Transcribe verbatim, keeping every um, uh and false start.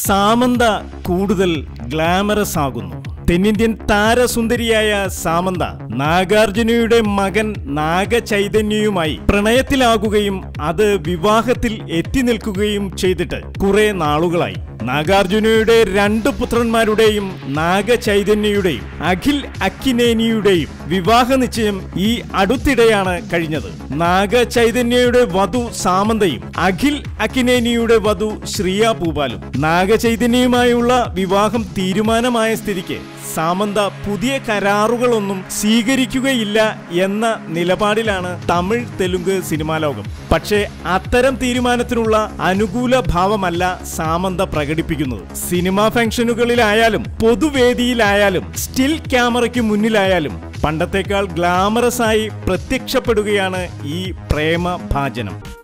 സാമന്ത കൂടുതൽ ഗ്ലാമറസ് ആകുന്നു. തെന്നിന്ത്യൻ താരസുന്ദരിയായ സാമന്ത നാഗാർജുനയുടെ മകൻ നാഗചൈതന്യയുമായി പ്രണയത്തിലാകുകയും അത് വിവാഹത്തിൽ എത്തി നിൽക്കുകയും ചെയ്തിട്ട് കുറെ നാളുകളായി. നാഗാർജുനയുടെ രണ്ട് പുത്രന്മാരുടെയും നാഗചൈതന്യയുടെയും അഖിൽ അക്കിനേനിയുടെയും വിവാഹ നിശ്ചയം ഈ അടുത്തിടെയാണ് കഴിഞ്ഞത്. നാഗചൈതന്യയുടെ വധു സാമന്തയും അഖിൽ അക്കിനേനിയുടെ വധു ശ്രിയ പൂപാലും. നാഗചൈതന്യയുമായുള്ള വിവാഹം തീരുമാനമായ സ്ഥിതിക്ക് സാമന്ത പുതിയ കരാറുകളൊന്നും സ്വീകരിക്കുകയില്ല എന്ന നിലപാടിലാണ് തമിഴ് തെലുങ്ക് സിനിമാ ലോകം. പക്ഷേ അത്തരം തീരുമാനത്തിനുള്ള അനുകൂല ഭാവമല്ല സാമന്ത പ്രകടിപ്പിക്കുന്നത്. സിനിമാ ഫംഗ്ഷനുകളിലായാലും പൊതുവേദിയിലായാലും സ്റ്റിൽ ക്യാമറയ്ക്ക് മുന്നിലായാലും പണ്ടത്തേക്കാൾ ഗ്ലാമറസ് ആയി പ്രത്യക്ഷപ്പെടുകയാണ് ഈ പ്രേമഭാജനം.